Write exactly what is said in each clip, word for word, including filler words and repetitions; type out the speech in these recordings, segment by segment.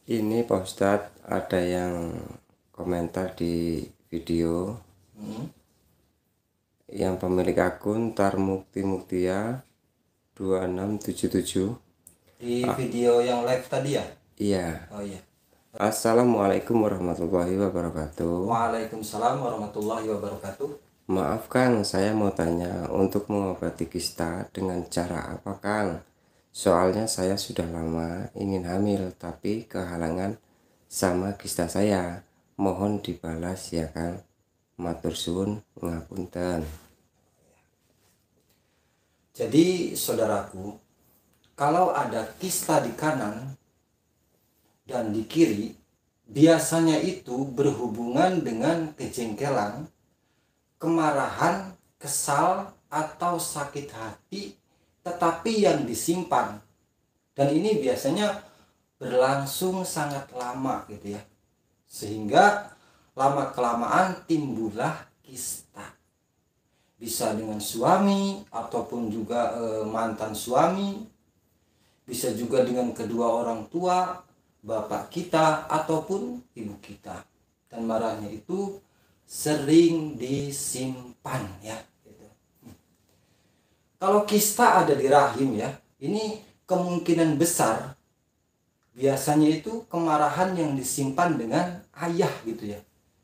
Ini Pak Ustadz, ada yang komentar di video Hmm. yang pemilik akun Tarmukti Muktia dua enam tujuh tujuh. Di video yang live tadi ya? Iya. Oh iya. Assalamualaikum warahmatullahi wabarakatuh. Waalaikumsalam warahmatullahi wabarakatuh. Maaf Kang, saya mau tanya, untuk mengobati kista dengan cara apa Kang? Soalnya saya sudah lama ingin hamil tapi kehalangan sama kista saya. Mohon dibalas ya Kang. Matur suwun ngapunten. Jadi saudaraku, kalau ada kista di kanan dan di kiri, biasanya itu berhubungan dengan kejengkelan, kemarahan, kesal, atau sakit hati, tetapi yang disimpan. Dan ini biasanya berlangsung sangat lama gitu ya. Sehingga lama-kelamaan timbullah kista. Bisa dengan suami ataupun juga e, mantan suami. Bisa juga dengan kedua orang tua, bapak kita ataupun ibu kita. Dan marahnya itu sering disimpan ya. Gitu. Kalau kista ada di rahim ya, ini kemungkinan besar biasanya itu kemarahan yang disimpan dengan ayah gitu ya.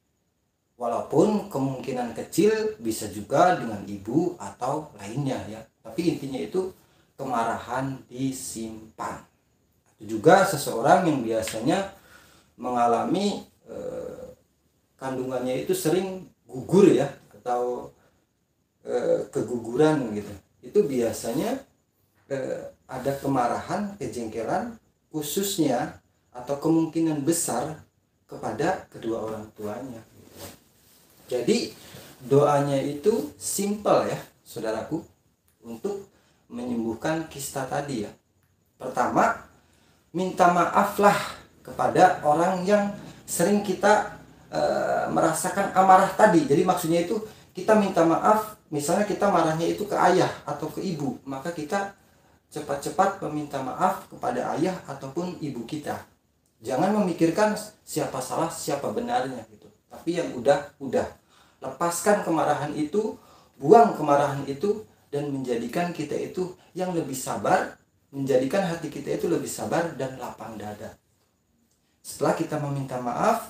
Walaupun kemungkinan kecil bisa juga dengan ibu atau lainnya ya. Tapi intinya itu kemarahan disimpan. Itu juga seseorang yang biasanya mengalami eh, kandungannya itu sering gugur ya, atau eh, keguguran gitu. Itu biasanya eh, ada kemarahan, kejengkelan khususnya atau kemungkinan besar kepada kedua orang tuanya. Jadi doanya itu simple ya saudaraku, untuk menyembuhkan kista tadi ya. Pertama, minta maaflah kepada orang yang sering kita e, merasakan amarah tadi. Jadi maksudnya itu kita minta maaf, misalnya kita marahnya itu ke ayah atau ke ibu, maka kita cepat-cepat meminta maaf kepada ayah ataupun ibu kita. Jangan memikirkan siapa salah, siapa benarnya gitu. Tapi yang udah-udah, lepaskan kemarahan itu, buang kemarahan itu, dan menjadikan kita itu yang lebih sabar, menjadikan hati kita itu lebih sabar dan lapang dada. Setelah kita meminta maaf,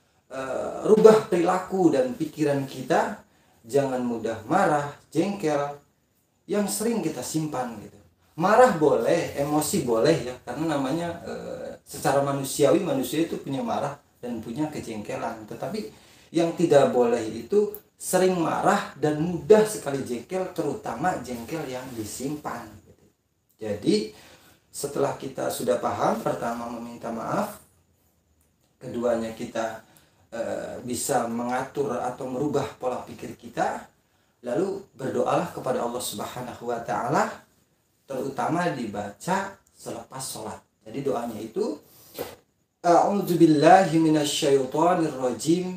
uh, rubah perilaku dan pikiran kita, jangan mudah marah, jengkel, yang sering kita simpan gitu. Marah boleh, emosi boleh ya, karena namanya uh, secara manusiawi, manusia itu punya marah dan punya kejengkelan. Tetapi yang tidak boleh itu sering marah dan mudah sekali jengkel, terutama jengkel yang disimpan. Jadi setelah kita sudah paham, pertama meminta maaf, keduanya kita e, bisa mengatur atau merubah pola pikir kita, lalu berdoalah kepada Allah Subhanahu wa Ta'ala, terutama dibaca selepas sholat. Jadi doanya itu, A'udzu billahi minasyaitonir rajim.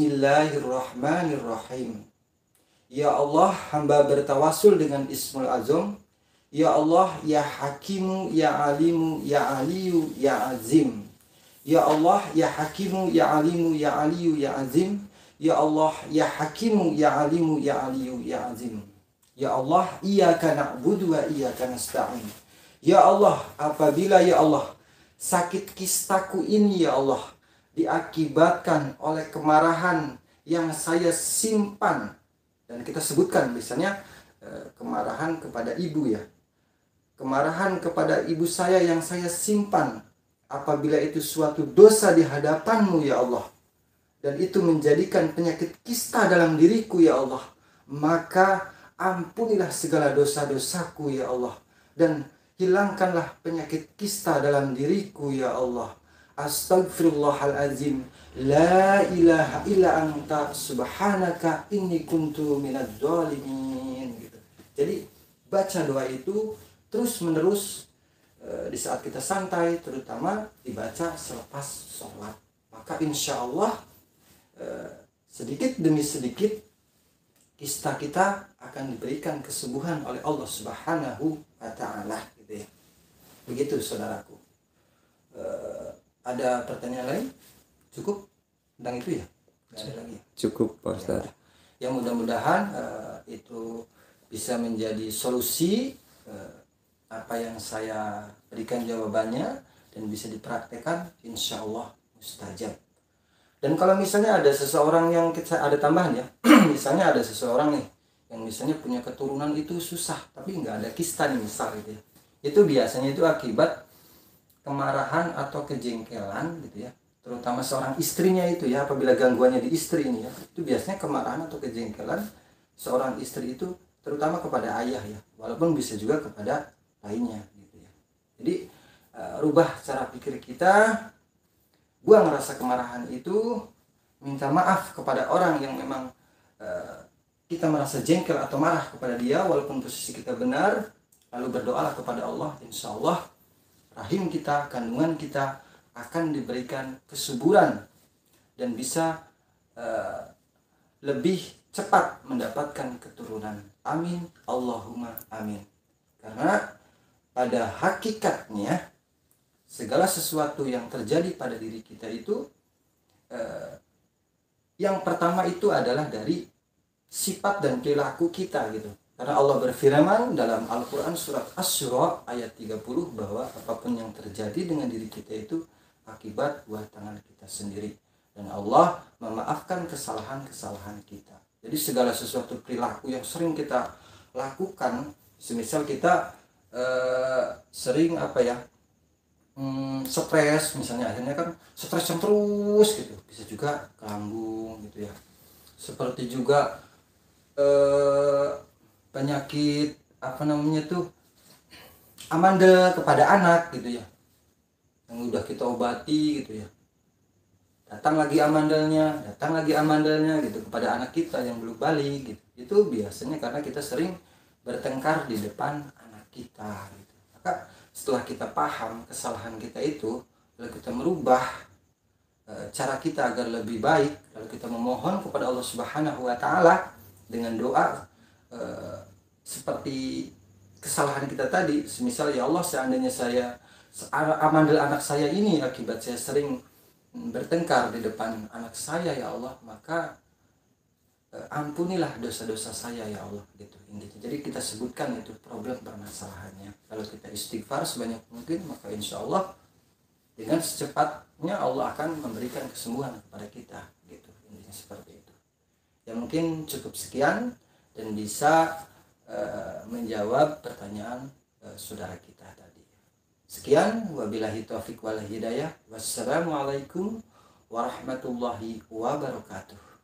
Bismillahirrahmanirrahim. Ya Allah, hamba bertawasul dengan Ismul Azam. Ya Allah, ya Hakimu, ya Alimu, ya Aliyu, ya Azim. Ya Allah, ya Hakimu, ya Alimu, ya Aliyu, ya Azim. Ya Allah, ya Hakimu, ya Alimu, ya Aliyu, ya Azim. Ya Allah, iyyaka na'budu wa iyyaka nasta'in. Ya Allah, apabila ya Allah sakit kistaku ini ya Allah diakibatkan oleh kemarahan yang saya simpan, dan kita sebutkan misalnya kemarahan kepada ibu ya, kemarahan kepada ibu saya yang saya simpan, apabila itu suatu dosa di hadapanmu ya Allah, dan itu menjadikan penyakit kista dalam diriku ya Allah, maka ampunilah segala dosa-dosaku ya Allah, dan hilangkanlah penyakit kista dalam diriku ya Allah. Astaghfirullahalazim. La ilaha illa anta subhanaka inni kuntu minadz zalimin. Gitu. Jadi baca doa itu terus menerus e, di saat kita santai, terutama dibaca selepas sholat. Maka insya Allah e, sedikit demi sedikit kista kita akan diberikan kesembuhan oleh Allah Subhanahu wa Ta'ala. Begitu saudaraku. E, Ada pertanyaan lain? Cukup tentang itu ya? Nggak ada lagi ya? Cukup Pak Ustadz. Ya mudah-mudahan uh, itu bisa menjadi solusi uh, apa yang saya berikan jawabannya dan bisa dipraktekkan, insya Allah mustajab. Dan kalau misalnya ada seseorang yang kita ada tambahan ya, misalnya ada seseorang nih yang misalnya punya keturunan itu susah tapi nggak ada kista nih misal gitu ya, itu biasanya itu akibat kemarahan atau kejengkelan gitu ya, terutama seorang istrinya itu ya, apabila gangguannya di istri ini ya, itu biasanya kemarahan atau kejengkelan seorang istri itu terutama kepada ayah ya, walaupun bisa juga kepada lainnya gitu ya. Jadi uh, rubah cara pikir kita, buang rasa kemarahan itu, minta maaf kepada orang yang memang uh, kita merasa jengkel atau marah kepada dia walaupun posisi kita benar, lalu berdoalah kepada Allah, insya Allah rahim kita, kandungan kita akan diberikan kesuburan dan bisa uh, lebih cepat mendapatkan keturunan. Amin, Allahumma amin. Karena pada hakikatnya segala sesuatu yang terjadi pada diri kita itu uh, yang pertama itu adalah dari sifat dan perilaku kita gitu. Karena Allah berfirman dalam Al-Quran surat Asy-Syura ayat tiga puluh bahwa apapun yang terjadi dengan diri kita itu akibat buah tangan kita sendiri. Dan Allah memaafkan kesalahan-kesalahan kita. Jadi segala sesuatu perilaku yang sering kita lakukan, semisal kita eh, sering apa ya, hmm, stres misalnya, akhirnya kan stres yang terus gitu, bisa juga ke lambung gitu ya. Seperti juga eh, penyakit apa namanya tuh amandel kepada anak gitu ya, yang udah kita obati gitu ya, datang lagi amandelnya, datang lagi amandelnya gitu kepada anak kita yang belum balik gitu. Itu biasanya karena kita sering bertengkar di depan anak kita gitu. Maka setelah kita paham kesalahan kita itu, lalu kita merubah e, cara kita agar lebih baik, lalu kita memohon kepada Allah Subhanahu wa taala dengan doa e, seperti kesalahan kita tadi, semisal ya Allah, seandainya saya amandel anak saya ini akibat saya sering bertengkar di depan anak saya ya Allah, maka eh, ampunilah dosa-dosa saya ya Allah gitu. Jadi kita sebutkan itu problem permasalahannya, lalu kita istighfar sebanyak mungkin, maka insya Allah dengan secepatnya Allah akan memberikan kesembuhan kepada kita gitu. Intinya seperti itu ya. Mungkin cukup sekian dan bisa uh, menjawab pertanyaan uh, saudara kita tadi. Sekian, wabillahi taufiq wal hidayah. Wassalamualaikum warahmatullahi wabarakatuh.